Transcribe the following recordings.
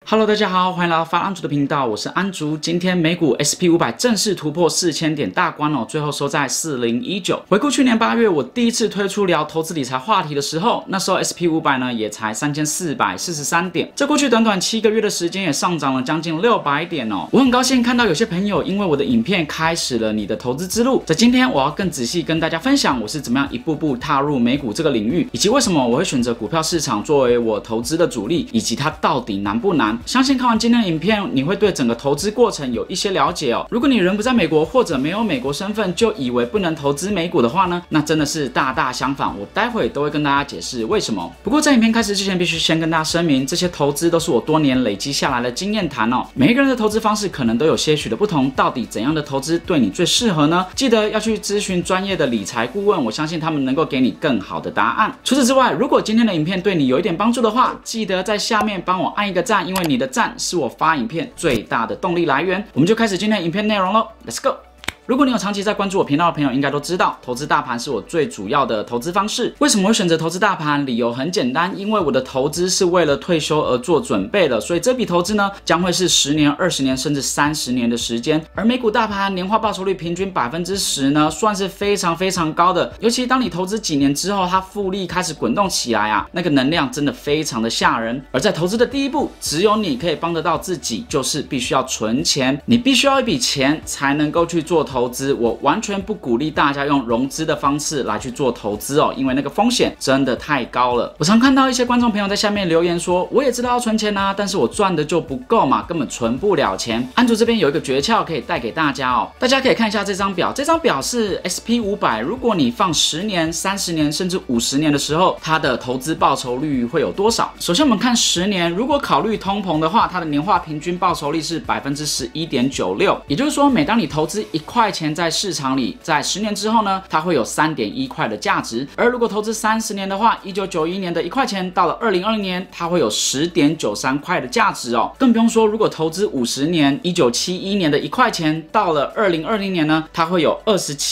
Hello， 大家好，欢迎来到发安竹的频道，我是安竹。今天美股 SP500 正式突破4000点大关哦，最后收在4019。回顾去年8月我第一次推出聊投资理财话题的时候，那时候 SP500 呢也才3443点，这过去短短7个月的时间也上涨了将近600点哦。我很高兴看到有些朋友因为我的影片开始了你的投资之路。在今天我要更仔细跟大家分享我是怎么样一步步踏入美股这个领域，以及为什么我会选择股票市场作为我投资的主力，以及它到底难不难。相信看完今天的影片，你会对整个投资过程有一些了解哦。如果你人不在美国，或者没有美国身份，就以为不能投资美股的话呢，那真的是大大相反。我待会都会跟大家解释为什么。不过在影片开始之前，必须先跟大家声明，这些投资都是我多年累积下来的经验谈哦。每一个人的投资方式可能都有些许的不同，到底怎样的投资对你最适合呢？记得要去咨询专业的理财顾问，我相信他们能够给你更好的答案。除此之外，如果今天的影片对你有一点帮助的话，记得在下面帮我按一个赞，因为你的赞是我发影片最大的动力来源。我们就开始今天的影片内容咯 Let's go。如果你有长期在关注我频道的朋友，应该都知道，投资大盘是我最主要的投资方式。为什么会选择投资大盘？理由很简单，因为我的投资是为了退休而做准备的，所以这笔投资呢，将会是10年、20年甚至30年的时间。而美股大盘年化报酬率平均10%呢，算是非常高的。尤其当你投资几年之后，它复利开始滚动起来啊，那个能量真的非常的吓人。而在投资的第一步，只有你可以帮得到自己，就是必须要存钱。你必须要一笔钱才能够去做投资，我完全不鼓励大家用融资的方式来去做投资哦，因为那个风险真的太高了。我常看到一些观众朋友在下面留言说，我也知道要存钱啊，但是我赚的就不够嘛，根本存不了钱。安竹这边有一个诀窍可以带给大家哦，大家可以看一下这张表，这张表是 SP500， 如果你放10年、30年甚至50年的时候，它的投资报酬率会有多少？首先我们看10年，如果考虑通膨的话，它的年化平均报酬率是11.96%，也就是说，每当你投资1块钱在市场里，在10年之后呢，它会有3.1块的价值。而如果投资30年的话，1991年的1块钱，到了2020年，它会有10.93块的价值哦。更不用说，如果投资50年，1971年的1块钱，到了2020年呢，它会有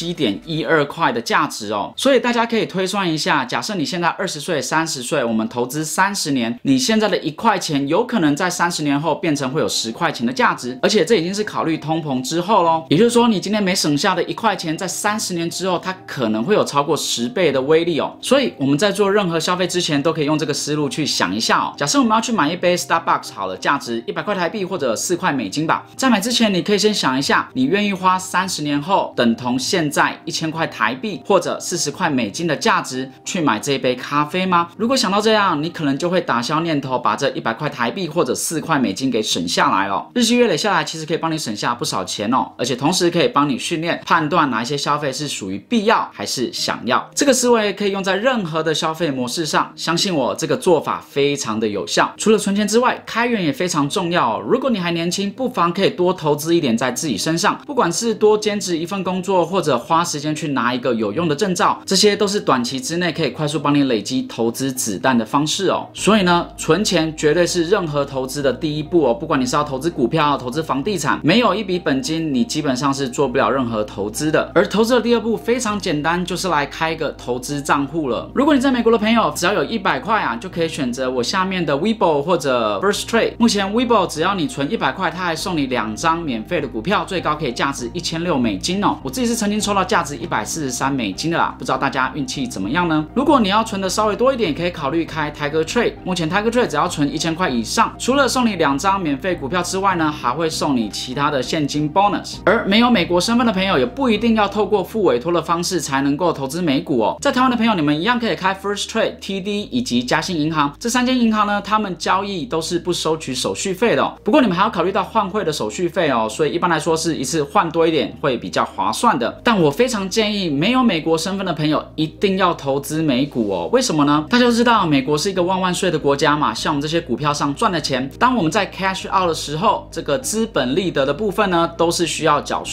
27.12块的价值哦。所以大家可以推算一下，假设你现在20岁、30岁，我们投资30年，你现在的1块钱，有可能在30年后变成会有10块钱的价值，而且这已经是考虑通膨之后咯。也就是说，你今天没省下的1块钱，在30年之后，它可能会有超过10倍的威力哦。所以我们在做任何消费之前，都可以用这个思路去想一下哦。假设我们要去买一杯 Starbucks 好了，价值100块台币或者4块美金吧。在买之前，你可以先想一下，你愿意花30年后等同现在1000块台币或者40块美金的价值去买这一杯咖啡吗？如果想到这样，你可能就会打消念头，把这100块台币或者4块美金给省下来了。日积月累下来，其实可以帮你省下不少钱哦，而且同时可以帮你训练判断哪一些消费是属于必要还是想要。这个思维可以用在任何的消费模式上，相信我，这个做法非常的有效。除了存钱之外，开源也非常重要哦。如果你还年轻，不妨可以多投资一点在自己身上，不管是多兼职一份工作，或者花时间去拿一个有用的证照，这些都是短期之内可以快速帮你累积投资子弹的方式哦。所以呢，存钱绝对是任何投资的第一步哦。不管你是要投资股票、投资房地产，没有一笔本金，你基本上是做不了任何投资的。而投资的第二步非常简单，就是来开一个投资账户了。如果你在美国的朋友，只要有100块啊，就可以选择我下面的 Webull 或者 First Trade。目前 Webull 只要你存100块，它还送你2张免费的股票，最高可以价值1600美金哦。我自己是曾经抽到价值143美金的啦，不知道大家运气怎么样呢？如果你要存的稍微多一点，可以考虑开 Tiger Trade。目前 Tiger Trade 只要存1000块以上，除了送你2张免费股票之外呢，还会送你其他的现金 bonus。而没有美国身份的朋友，也不一定要透过付委托的方式才能够投资美股哦。在台湾的朋友，你们一样可以开 First Trade、TD 以及嘉信银行这3间银行呢，他们交易都是不收取手续费的哦。不过你们还要考虑到换汇的手续费哦，所以一般来说是一次换多一点会比较划算的。但我非常建议没有美国身份的朋友一定要投资美股哦。为什么呢？大家都知道美国是一个万万税的国家嘛，像我们这些股票上赚的钱，当我们在 cash out 的时候，这个资本利得的部分呢，都是需要缴税的。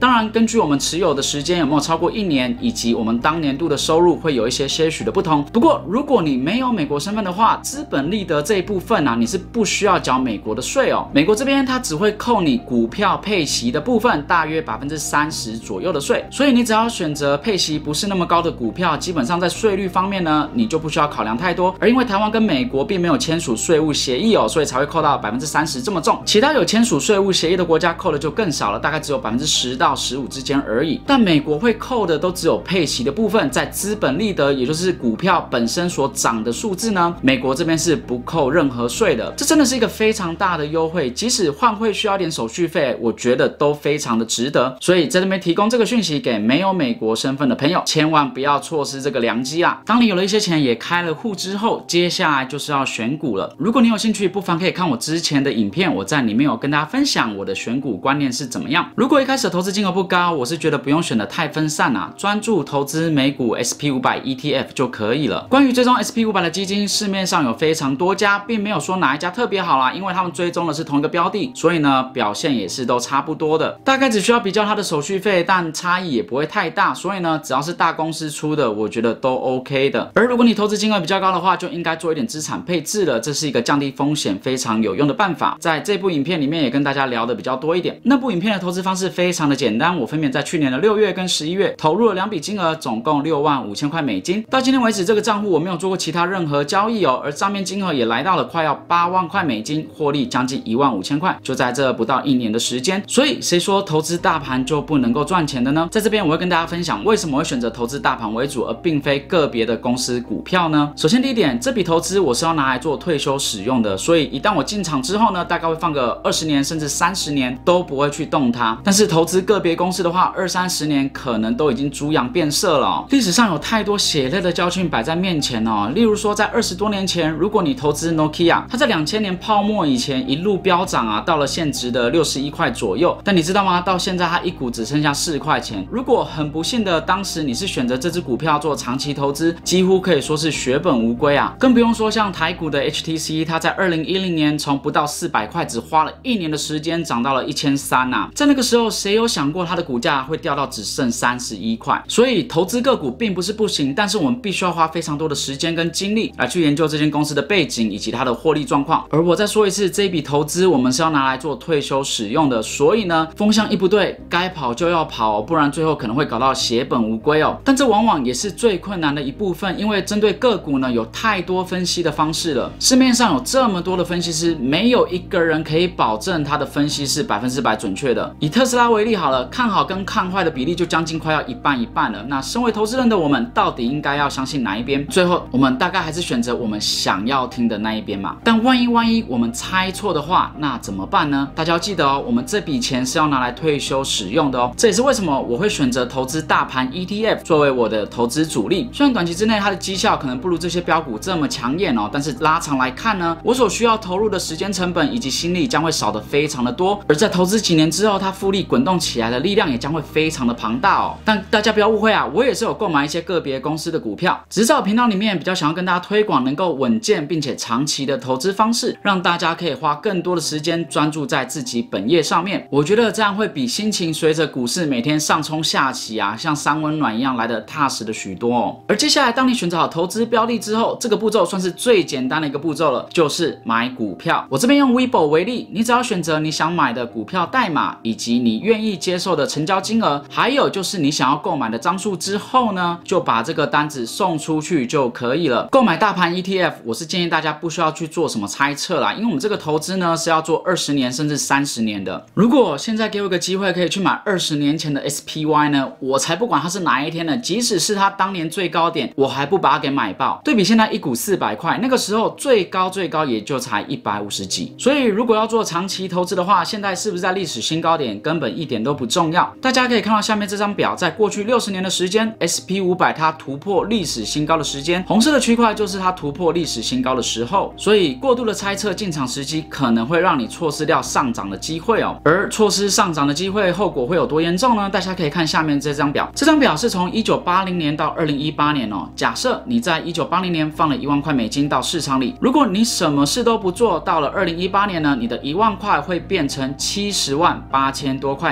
当然，根据我们持有的时间有没有超过1年，以及我们当年度的收入会有一些许的不同。不过，如果你没有美国身份的话，资本利得这一部分你是不需要缴美国的税哦。美国这边它只会扣你股票配息的部分，大约30%左右的税。所以你只要选择配息不是那么高的股票，基本上在税率方面呢，你就不需要考量太多。而因为台湾跟美国并没有签署税务协议哦，所以才会扣到30%这么重。其他有签署税务协议的国家扣的就更少了，大概只有10%到15%之间而已。但美国会扣的都只有配息的部分，在资本利得，也就是股票本身所涨的数字呢，美国这边是不扣任何税的。这真的是一个非常大的优惠，即使换汇需要点手续费，我觉得都非常的值得。所以在这边提供这个讯息给没有美国身份的朋友，千万不要错失这个良机啊！当你有了一些钱，也开了户之后，接下来就是要选股了。如果你有兴趣，不妨可以看我之前的影片，我在里面有跟大家分享我的选股观念是怎么样。如果一开始的投资金额不高，我是觉得不用选得太分散专注投资美股 SP500 ETF 就可以了。关于追踪 SP500 的基金，市面上有非常多家，并没有说哪一家特别好啦，因为他们追踪的是同一个标的，所以呢表现也是都差不多的，大概只需要比较它的手续费，但差异也不会太大。所以呢，只要是大公司出的，我觉得都 OK 的。而如果你投资金额比较高的话，就应该做一点资产配置了，这是一个降低风险非常有用的办法。在这部影片里面也跟大家聊的比较多一点。那部影片的投资方式非常的简单，我分别在去年的6月跟11月投入了2笔金额，总共65000块美金。到今天为止，这个账户我没有做过其他任何交易哦，而账面金额也来到了快要8万块美金，获利将近15000块，就在这不到1年的时间。所以谁说投资大盘就不能够赚钱的呢？在这边我会跟大家分享为什么会选择投资大盘为主，而并非个别的公司股票呢？首先第一点，这笔投资我是要拿来做退休使用的，所以一旦我进场之后呢，大概会放个20年甚至30年都不会去动它。但是投资个别公司的话，20-30年可能都已经猪羊变色了历史上有太多血泪的教训摆在面前例如说在20多年前，如果你投资 Nokia， 它在2000年泡沫以前一路飙涨到了现值的61块左右，但你知道吗？到现在它一股只剩下4块钱。如果很不幸的当时你是选择这支股票做长期投资，几乎可以说是血本无归更不用说像台股的 HTC， 它在2010年从不到400块，只花了1年的时间涨到了1300在那个时候谁有想过它的股价会掉到只剩31块？所以投资个股并不是不行，但是我们必须要花非常多的时间跟精力来去研究这间公司的背景以及它的获利状况。而我再说一次，这一笔投资我们是要拿来做退休使用的，所以呢，风向一不对，该跑就要跑不然最后可能会搞到血本无归但这往往也是最困难的一部分，因为针对个股呢，有太多分析的方式了。市面上有这么多的分析师，没有一个人可以保证他的分析是100%准确的。以特斯拉为例好了，看好跟看坏的比例就将近快要一半一半了。那身为投资人的我们，到底应该要相信哪一边？最后我们大概还是选择我们想要听的那一边嘛。但万一我们猜错的话，那怎么办呢？大家要记得我们这笔钱是要拿来退休使用的这也是为什么我会选择投资大盘 ETF 作为我的投资主力。虽然短期之内它的绩效可能不如这些标股这么抢眼但是拉长来看呢，我所需要投入的时间成本以及心力将会少得非常的多。而在投资几年之后，它复利滚动起来的力量也将会非常的庞大但大家不要误会我也是有购买一些个别公司的股票，只是在我频道里面比较想要跟大家推广能够稳健并且长期的投资方式，让大家可以花更多的时间专注在自己本业上面。我觉得这样会比心情随着股市每天上冲下起像三温暖一样来得踏实的许多而接下来当你选择好投资标的之后，这个步骤算是最简单的一个步骤了，就是买股票。我这边用 Weibo 为例，你只要选择你想买的股票代码以及你愿意接受的成交金额，还有就是你想要购买的张数之后呢，就把这个单子送出去就可以了。购买大盘 ETF， 我是建议大家不需要去做什么猜测啦，因为我们这个投资呢是要做20年甚至30年的。如果现在给我一个机会可以去买20年前的 SPY 呢，我才不管它是哪一天呢，即使是它当年最高点，我还不把它给买爆。对比现在一股400块，那个时候最高也就才150几。所以如果要做长期投资的话，现在是不是在历史新高点根本一点都不重要。大家可以看到下面这张表，在过去60年的时间 SP500 它突破历史新高的时间，红色的区块就是它突破历史新高的时候。所以过度的猜测进场时机可能会让你错失掉上涨的机会而错失上涨的机会后果会有多严重呢？大家可以看下面这张表，这张表是从1980年到2018年假设你在1980年放了1万块美金到市场里，如果你什么事都不做，到了2018年呢，你的1万块会变成70万8000多块美金。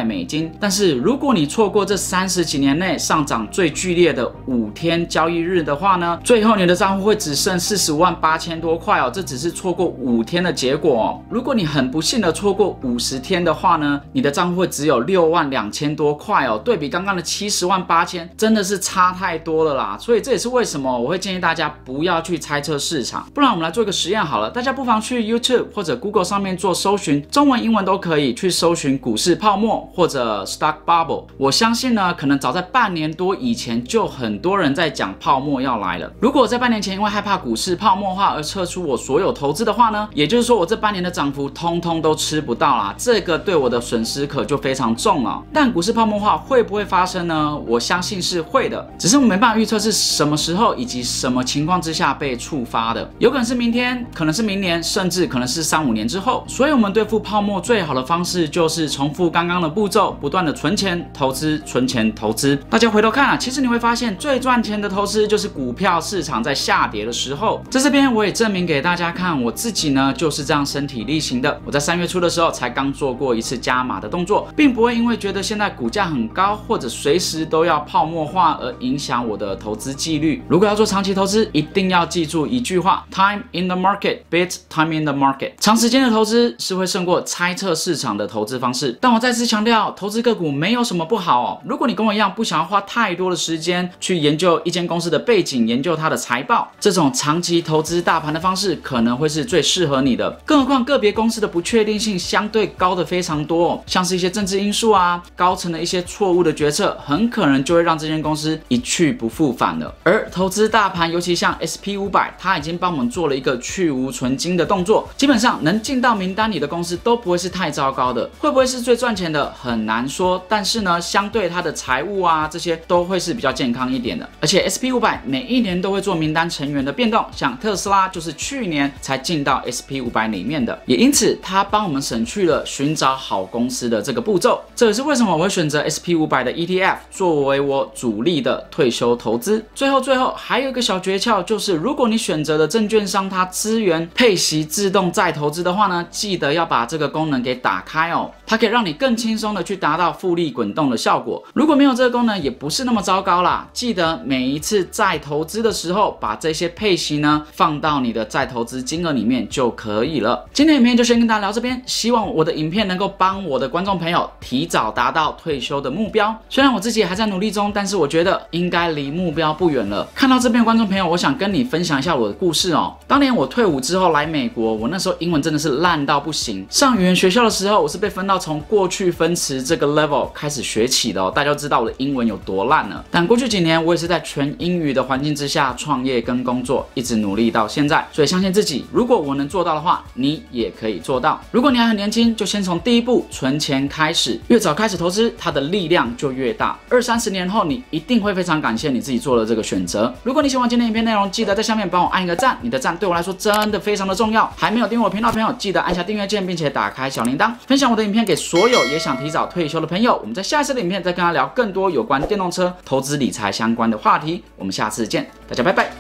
心。但是如果你错过这30几年内上涨最剧烈的5天交易日的话呢，最后你的账户会只剩45万8千多块哦，这只是错过5天的结果哦。如果你很不幸的错过50天的话呢，你的账户会只有6万2千多块哦，对比刚刚的70万8千，真的是差太多了啦。所以这也是为什么我会建议大家不要去猜测市场。不然我们来做一个实验好了，大家不妨去 YouTube 或者 Google 上面做搜寻，中文、英文都可以去搜寻股市泡沫或者 Stock Bubble。我相信呢，可能早在半年多以前就很多人在讲泡沫要来了。如果我在半年前因为害怕股市泡沫化而撤出我所有投资的话呢，也就是说我这半年的涨幅通通都吃不到啦，这个对我的损失可就非常重了。但股市泡沫化会不会发生呢？我相信是会的，只是我没办法预测是什么时候以及什么情况之下被触发的，有可能是明天，可能是明年，甚至可能是3、5年之后。所以我们对付泡沫最好的方式就是重复刚刚的步骤，不断的存钱投资，存钱投资。大家回头看啊，其实你会发现最赚钱的投资就是股票市场在下跌的时候。在这边我也证明给大家看，我自己呢就是这样身体力行的。我在3月初的时候才刚做过一次加码的动作，并不会因为觉得现在股价很高或者随时都要泡沫化而影响我的投资纪律。如果要做长期投资，一定要记住一句话 ：Time in the market beats time in the market。长时间的投资是会胜过猜测市场的投资方式。但我再次强调，投资个股没有什么不好哦。如果你跟我一样不想要花太多的时间去研究一间公司的背景，研究它的财报，这种长期投资大盘的方式可能会是最适合你的。更何况个别公司的不确定性相对高的非常多哦，像是一些政治因素啊，高层的一些错误的决策，很可能就会让这间公司一去不复返了。而投资大盘，尤其像 SP500， 它已经帮我们做了一个去无存金的动作，基本上能进到名单里的公司都不会是太糟糕的。会不会是最赚钱的很难说，但是呢，相对它的财务啊这些都会是比较健康一点的。而且 SP500 每一年都会做名单成员的变动，像特斯拉就是去年才进到 SP500 里面的，也因此它帮我们省去了寻找好公司的这个步骤。这也是为什么我会选择 SP500 的 ETF 作为我主力的退休投资。最后还有一个小诀窍，就是如果你选择的证券商它资源配息自动再投资的话呢，记得要把这个功能给打开哦，它可以让你更轻松的去达到复利滚动的效果。如果没有这个功能，也不是那么糟糕啦。记得每一次再投资的时候，把这些配息呢放到你的再投资金额里面就可以了。今天影片就先跟大家聊这边，希望我的影片能够帮我的观众朋友提早达到退休的目标。虽然我自己还在努力中，但是我觉得应该离目标不远了。看到这边的观众朋友，我想跟你分享一下我的故事哦。当年我退伍之后来美国，我那时候英文真的是烂到不行。上语言学校的时候，我是被分到从过去分词这个 level 开始学起的哦。大家都知道我的英文有多烂了。但过去几年，我也是在全英语的环境之下创业跟工作，一直努力到现在。所以相信自己，如果我能做到的话，你也可以做到。如果你还很年轻，就先从第一步存钱开始，越早开始投资，它的力量就越大。20-30年后，你一定会非常感谢你自己做了这个选择。如果你喜欢今天影片内容，记得在下面帮我按一个赞，你的赞对我来说真的非常的重要。还没有订阅我频道的朋友，记得按下订阅键，并且打开小铃铛，分享我的影片给所有也想提早退休的朋友。我们在下一次的影片再跟他聊更多有关电动车投资理财相关的话题。我们下次见，大家拜拜。